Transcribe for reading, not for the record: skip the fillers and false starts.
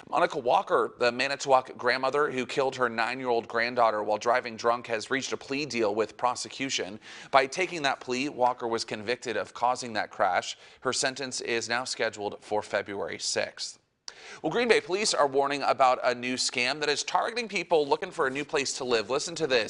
Monica Walker, the Manitowoc grandmother who killed her 9-year-old granddaughter while driving drunk, has reached a plea deal with prosecution. By taking that plea, Walker was convicted of causing that crash. Her sentence is now scheduled for February 6th. Well, Green Bay police are warning about a new scam that is targeting people looking for a new place to live. Listen to this.